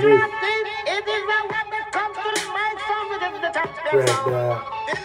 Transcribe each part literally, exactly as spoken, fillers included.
it is. Right now.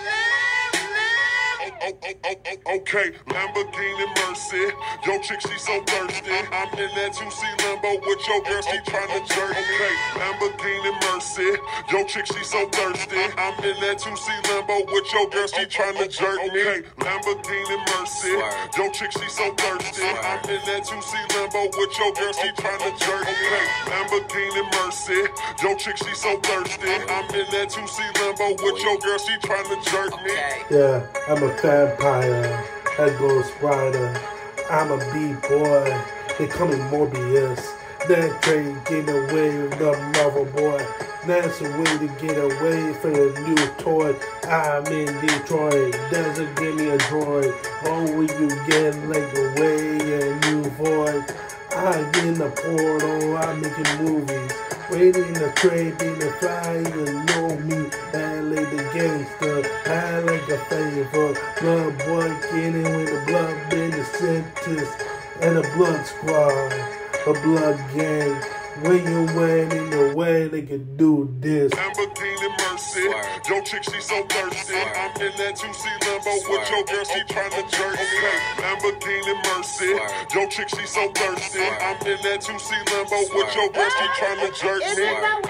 Okay, Lamborghini Mercy. Yo, chick, she so thirsty. I'm in that two C Lambo with your girl, she tryna jerk. Okay, Lamborghini Mercy. Yo, chick, she so thirsty. I'm in that two C Lambo with your girl, she tryna jerk me. Okay, Lamborghini Mercy. Yo, chick, she so thirsty. I'm in that two C Lambo with your girl, she tryna jerk. Okay, Lamborghini Mercy. Yo, chick, she so thirsty. I'm in that two C Lambo with your girl, she tryna jerk me. Yeah, I'm a vampire, a ghost rider. I'm a B-boy, they call me Morbius. That train getting away with the mother boy. That's a way to get away from the new toy. I'm in Detroit, doesn't give me a droid. Oh, will you get like away a new void? I'm in the portal, I'm making movies. Waiting the crate, in the fly, you know me. I like the gangster, I like a favor. Blood boy getting with the blood in the sentence. And a blood squad, a blood gang. When you went in the way, they could do this. Lamborghini Mercy. Yo, chick, she so thirsty. I'm in that two C Lambo with your girl, she tryna jerk. Okay, Lamborghini Mercy. Yo, chick, she so thirsty. I'm in that two C Lambo with your girl, she tryna jerk me.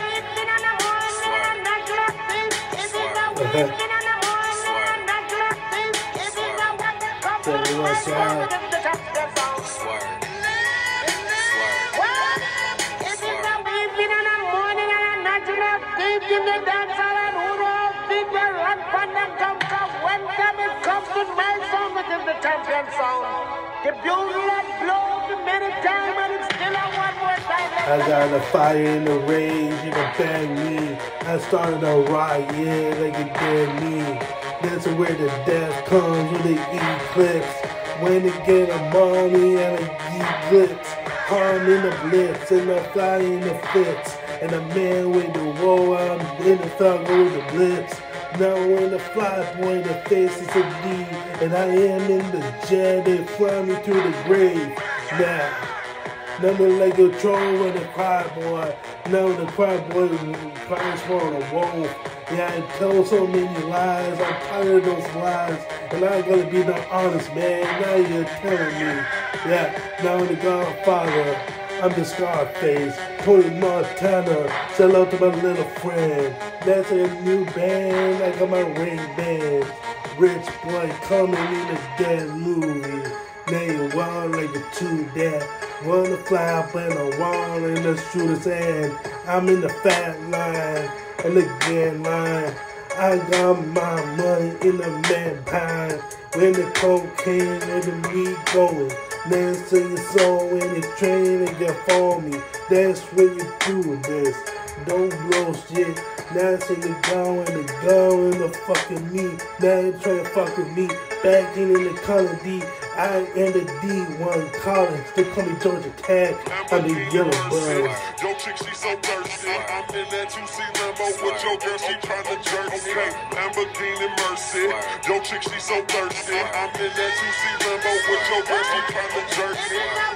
I got a fire in the rage, you can bang me. I started a riot, they can dare me. That's where the death comes with the eclipse. When they get a money and a eclipse. Harm in the blitz and the fly in the fits. And the man with the woe, I'm in the thugger with the blitz. Now when the fly boy, the face is a D. And I am in the jet, they fly me to the grave. Now. Nothing like a troll and a cry boy. Now the cry boy cries for a wolf. Yeah, I tell so many lies. I'm tired of those lies. And I gotta be the honest man. Now you're telling me. Yeah, now I'm the Godfather. I'm the Scarface. Tony Montana. Sell out to my little friend. That's a new band. I got my ring band. Rich boy coming in a dead movie. Now you wild like a two dad. Wanna fly up in a wall and let's shoot his hand. I'm in the fat line and the gang line. I got my money in the mankind. When the cocaine and the meat going. Man, sing your song in the train and get for me. That's what you do this. Don't blow shit. Now say the gun and the gun and the fucking me. Now you trying to fuck with me. Back in, in the color D. I am the D one Collins. They call me Georgia Tag. I'm the yellow buzz. Yo, chick, she so thirsty. I'm in that two C Lambo with your girl, she tryna jerk. Okay, Lamborghini Mercy. Yo, chick, she so thirsty. I'm in that two C Lambo with your girl, she tryna jerk me.